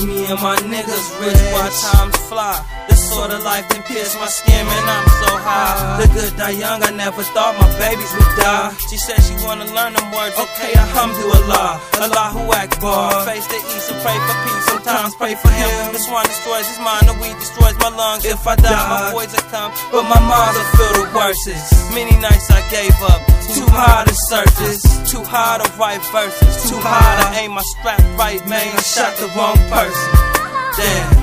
Me and my niggas rich while times fly. This sort of life done pierced my skin, man, I'm so high. The good die young, I never thought my babies would die. She said she wanna learn them words, okay, alhamdulillah. Allahu Akbar, face the east and pray for peace, sometimes pray for him. This one destroys his mind, the weed destroys my lungs. If I die, my boys will come, but my moms will feel the worstest. Many nights I gave up, too hard to surface, too hard to write verses, too hard to aim my strap right, man, I shot the wrong person. Damn.